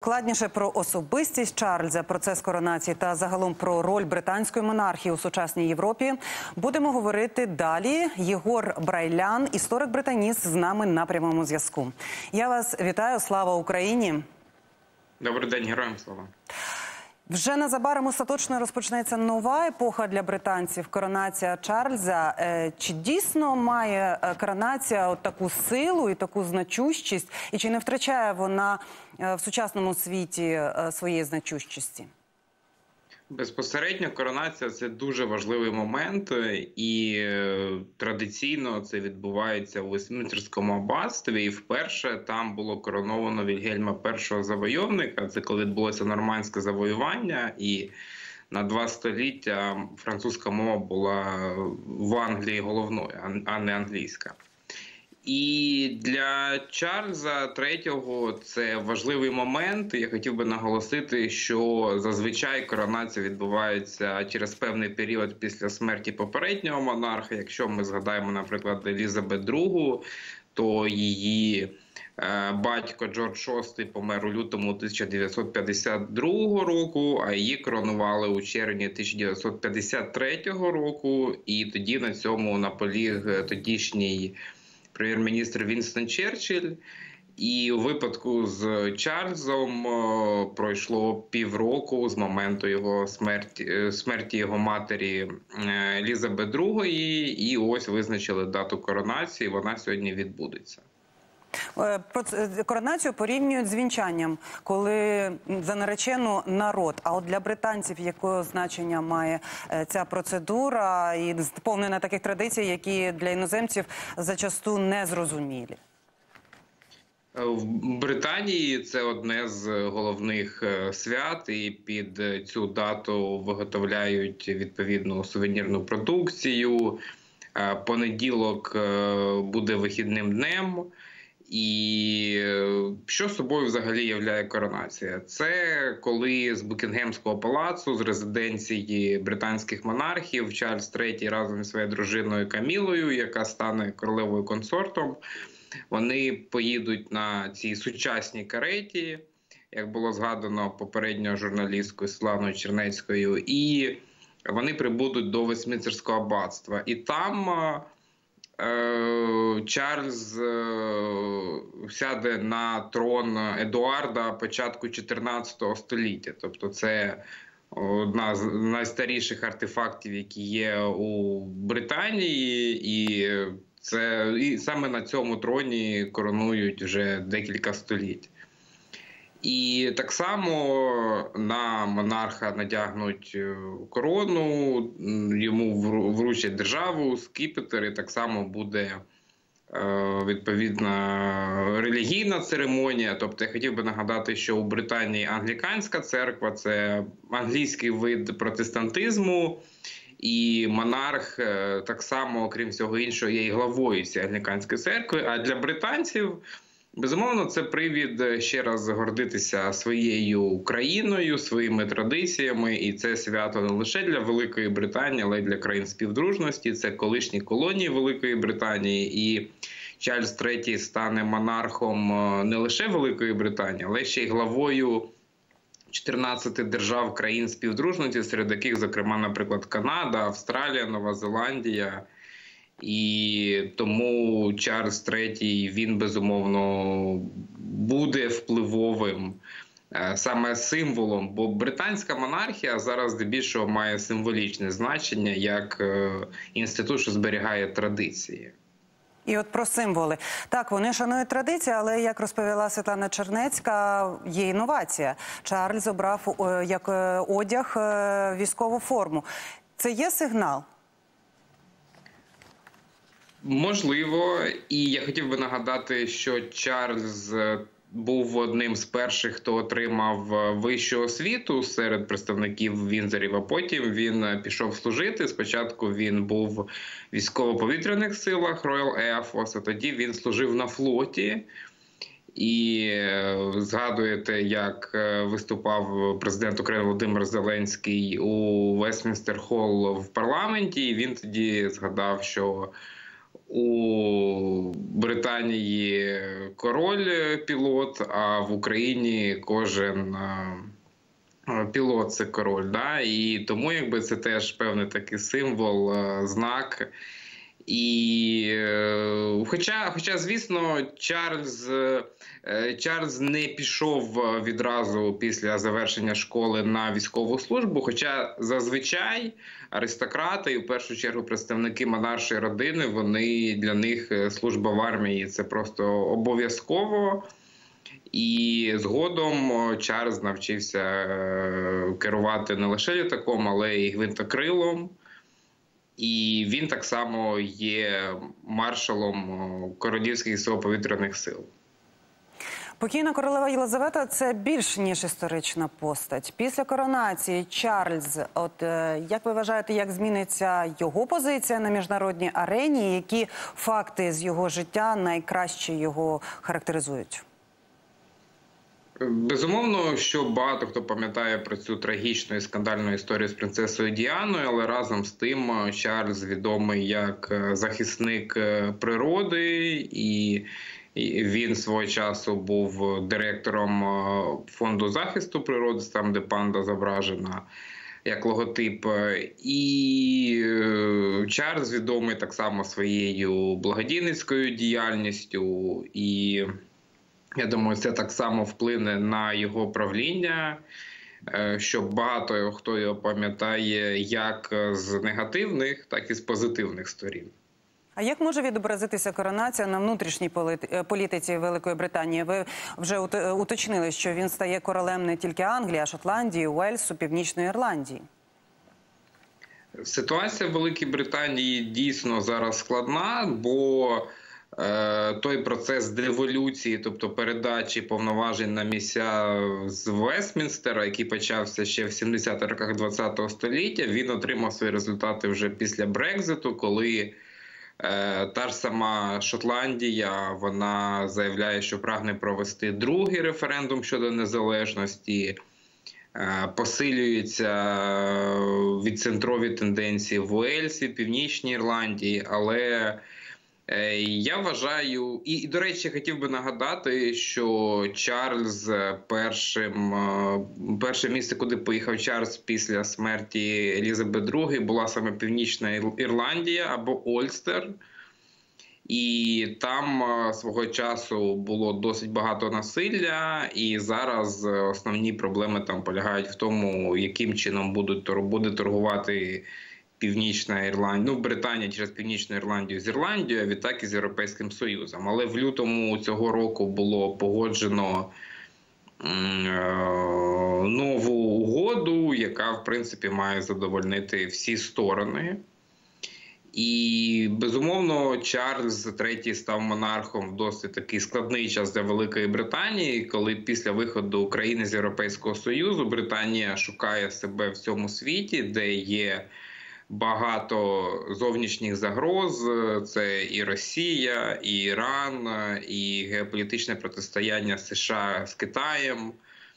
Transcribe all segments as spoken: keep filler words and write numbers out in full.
Докладніше про особистість Чарльза, процес коронації та загалом про роль британської монархії у сучасній Європі будемо говорити далі. Єгор Брайлян, історик-британіст, з нами на прямому зв'язку. Я вас вітаю. Слава Україні! Добрий день, героям слава! Вже незабаром остаточно розпочнеться нова епоха для британців – коронація Чарльза. Чи дійсно має коронація от таку силу і таку значущість? І чи не втрачає вона в сучасному світі своєї значущості? Безпосередньо коронація – це дуже важливий момент, і традиційно це відбувається у Вестмінстерському аббатстві. І вперше там було короновано Вільгельма першого завойовника. Це коли відбулося нормандське завоювання, і на два століття французька мова була в Англії головною, а не англійська. І для Чарльза третього це важливий момент. Я хотів би наголосити, що зазвичай коронація відбувається через певний період після смерті попереднього монарха. Якщо ми згадаємо, наприклад, Елізабет другу, то її батько Джордж шостий помер у лютому тисяча дев'ятсот п'ятдесят другого року, а її коронували у червні тисяча дев'ятсот п'ятдесят третього року. І тоді на цьому наполіг тодішній прем'єр-міністр Вінстон Черчилль. І у випадку з Чарльзом пройшло півроку з моменту його смерті, смерті його матері Елізабет другої, і ось визначили дату коронації, вона сьогодні відбудеться. Коронацію порівнюють з вінчанням, коли за наречену народ. А от для британців якого значення має ця процедура і сповнена таких традицій, які для іноземців зачасту незрозумілі? В Британії це одне з головних свят, і під цю дату виготовляють відповідну сувенірну продукцію. Понеділок буде вихідним днем. І що собою взагалі являє коронація? Це коли з Букінгемського палацу, з резиденції британських монархів, Чарльз третій разом зі своєю дружиною Камілою, яка стане королевою консортом, вони поїдуть на цій сучасній кареті, як було згадано попередньо журналісткою Світланою Чернецькою, і вони прибудуть до Вестмінстерського аббатства. І там Чарльз сяде на трон Едуарда початку чотирнадцятого століття. Тобто це одна з найстаріших артефактів, які є у Британії, і, це, і саме на цьому троні коронують вже декілька століть. І так само на монарха надягнуть корону, йому вручать державу, скіпетр, і так само буде відповідна релігійна церемонія. Тобто я хотів би нагадати, що у Британії англіканська церква – це англійський вид протестантизму, і монарх так само, окрім всього іншого, є і главою цієї англіканської церкви. А для британців, безумовно, це привід ще раз гордитися своєю країною, своїми традиціями. І це свято не лише для Великої Британії, але й для країн співдружності. Це колишні колонії Великої Британії. І Чарльз третій стане монархом не лише Великої Британії, але ще й главою чотирнадцяти держав країн співдружності, серед яких, зокрема, наприклад, Канада, Австралія, Нова Зеландія. І тому Чарльз третій, він, безумовно, буде впливовим саме символом, бо британська монархія зараз здебільшого має символічне значення як інститут, що зберігає традиції. І от про символи. Так, вони шанують традиції, але, як розповіла Світлана Чернецька, є інновація. Чарльз обрав як одяг військову форму. Це є сигнал? Можливо. І я хотів би нагадати, що Чарльз був одним з перших, хто отримав вищу освіту серед представників Віндзорів, а потім він пішов служити. Спочатку він був в військово-повітряних силах Royal Air Force, а тоді він служив на флоті. І згадуєте, як виступав президент України Володимир Зеленський у Вестмінстер Холл в парламенті, і він тоді згадав, що у Британії король-пілот, а в Україні кожен пілот – це король. Да? І тому якби це теж певний такий символ, знак. І, хоча, хоча, звісно, Чарльз, Чарльз не пішов відразу після завершення школи на військову службу, хоча зазвичай аристократи, і в першу чергу представники монаршої родини, вони, для них служба в армії – це просто обов'язково. І згодом Чарльз навчився керувати не лише літаком, але й гвинтокрилом. І він так само є маршалом Королівських сил-повітряних сил. Покійна королева Єлизавета – це більш ніж історична постать. Після коронації Чарльз, от е, як ви вважаєте, як зміниться його позиція на міжнародній арені? Які факти з його життя найкраще його характеризують? Безумовно, що багато хто пам'ятає про цю трагічну і скандальну історію з принцесою Діаною, але разом з тим Чарльз відомий як захисник природи, і він свого часу був директором фонду захисту природи, там де панда зображена як логотип. І Чарльз відомий так само своєю благодійницькою діяльністю, і я думаю, це так само вплине на його правління, що багато хто його пам'ятає як з негативних, так і з позитивних сторін. А як може відобразитися коронація на внутрішній політиці Великої Британії? Ви вже уточнили, що він стає королем не тільки Англії, а Шотландії, Уельсу, Північної Ірландії. Ситуація в Великій Британії дійсно зараз складна, бо той процес деволюції, тобто передачі повноважень на місця з Вестмінстера, який почався ще в сімдесятих роках ХХ століття, він отримав свої результати вже після Брекзиту, коли е, та ж сама Шотландія, вона заявляє, що прагне провести другий референдум щодо незалежності, е, посилюються відцентрові тенденції в Уельсі, Північній Ірландії, але я вважаю, і, до речі, хотів би нагадати, що Чарльз першим, перше місце, куди поїхав Чарльз після смерті Елізабет другої, була саме Північна Ірландія або Ольстер. І там свого часу було досить багато насилля, і зараз основні проблеми там полягають в тому, яким чином будуть, буде торгувати Північна Ірландія, ну, Британія через Північну Ірландію з Ірландією, а відтак і з Європейським Союзом. Але в лютому цього року було погоджено е нову угоду, яка, в принципі, має задовольнити всі сторони. І, безумовно, Чарльз третій став монархом в досить такий складний час для Великої Британії, коли після виходу України з Європейського Союзу Британія шукає себе в цьому світі, де є багато зовнішніх загроз. Це і Росія, і Іран, і геополітичне протистояння США з Китаєм.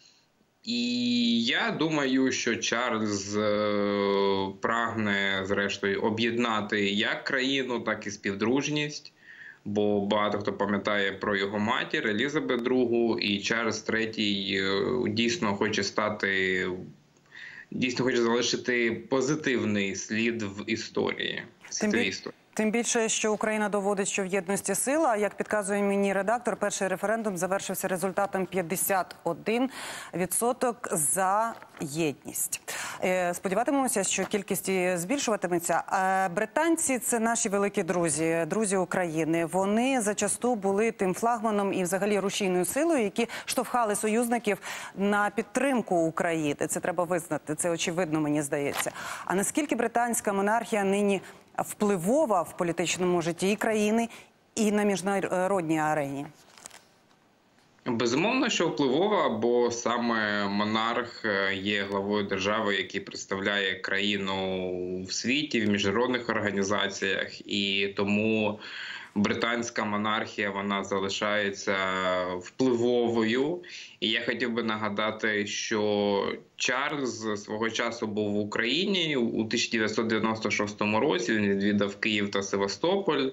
І я думаю, що Чарльз прагне, зрештою, об'єднати як країну, так і співдружність, бо багато хто пам'ятає про його матір Елізабет другу, і Чарльз третій дійсно хоче стати, дійсно хоче залишити позитивний слід в історії, в світовій історії. Тим більше, що Україна доводить, що в єдності сила. Як підказує мені редактор, перший референдум завершився результатом п'ятдесят один відсоток за єдність. Сподіватимемося, що кількість збільшуватиметься. Британці – це наші великі друзі, друзі України. Вони зачасту були тим флагманом і взагалі рушійною силою, які штовхали союзників на підтримку України. Це треба визнати, це очевидно, мені здається. А наскільки британська монархія нині впливова в політичному житті і країни, і на міжнародній арені? Безумовно, що впливова, бо саме монарх є главою держави, який представляє країну в світі, в міжнародних організаціях, і тому британська монархія, вона залишається впливовою. І я хотів би нагадати, що Чарльз свого часу був в Україні у тисяча дев'ятсот дев'яносто шостому році, він відвідав Київ та Севастополь.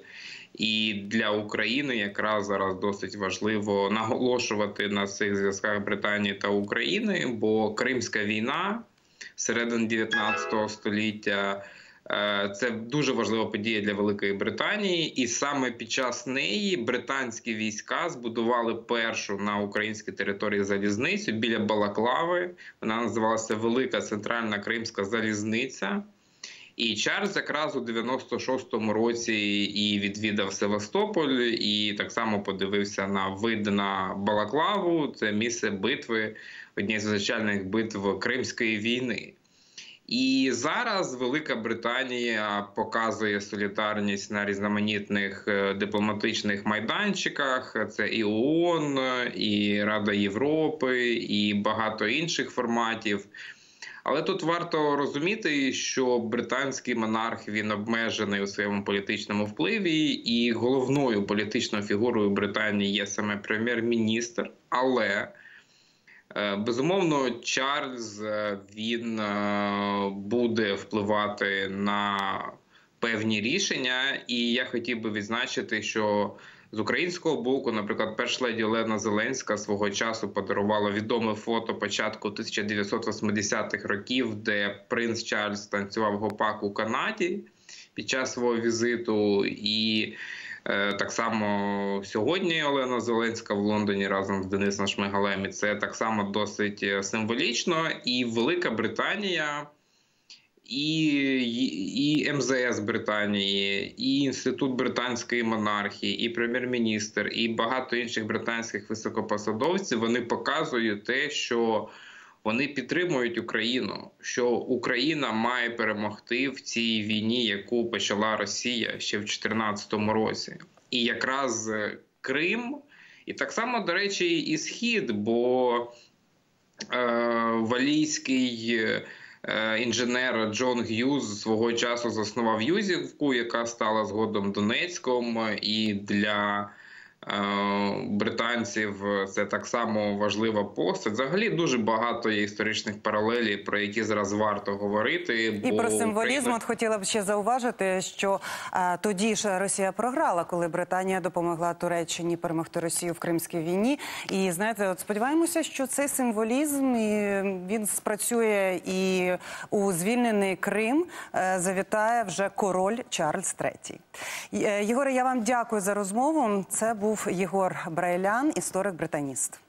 І для України якраз зараз досить важливо наголошувати на цих зв'язках Британії та України, бо Кримська війна середини дев'ятнадцятого століття – це дуже важлива подія для Великої Британії, і саме під час неї британські війська збудували першу на українській території залізницю біля Балаклави. Вона називалася Велика Центральна Кримська залізниця. І Чарльз якраз у дев'яносто шостому році і відвідав Севастополь, і так само подивився на вид на Балаклаву. Це місце битви, однієї з визначальних битв Кримської війни. І зараз Велика Британія показує солідарність на різноманітних дипломатичних майданчиках. Це і ООН, і Рада Європи, і багато інших форматів. Але тут варто розуміти, що британський монарх, він обмежений у своєму політичному впливі, і головною політичною фігурою Британії є саме прем'єр-міністр. Але, безумовно, Чарльз, він буде впливати на певні рішення, і я хотів би відзначити, що з українського боку, наприклад, перша леді Олена Зеленська свого часу подарувала відоме фото початку тисяча дев'ятсот восьмидесятих років, де принц Чарльз танцював гопак у Канаді під час свого візиту. І е, так само сьогодні Олена Зеленська в Лондоні разом з Денисом Шмигалем. І це так само досить символічно. І Велика Британія, І, і Ем Зе Ес Британії, і Інститут британської монархії, і прем'єр-міністр, і багато інших британських високопосадовців, вони показують те, що вони підтримують Україну, що Україна має перемогти в цій війні, яку почала Росія ще в дві тисячі чотирнадцятому році. І якраз Крим, і так само, до речі, і Схід, бо е, валійський інженер Джон Г'юз свого часу заснував Юзівку, яка стала згодом Донецьком, і для британців це так само важлива постать. Взагалі дуже багато є історичних паралелів, про які зараз варто говорити. І бо про символізм Україна... от хотіла б ще зауважити, що а, тоді ж Росія програла, коли Британія допомогла Туреччині перемогти Росію в Кримській війні. І, знаєте, от сподіваємося, що цей символізм, і він спрацює і у звільнений Крим завітає вже король Чарльз третій. Єгоре, я вам дякую за розмову. Це був Єгор Брайлян, історик-британіст.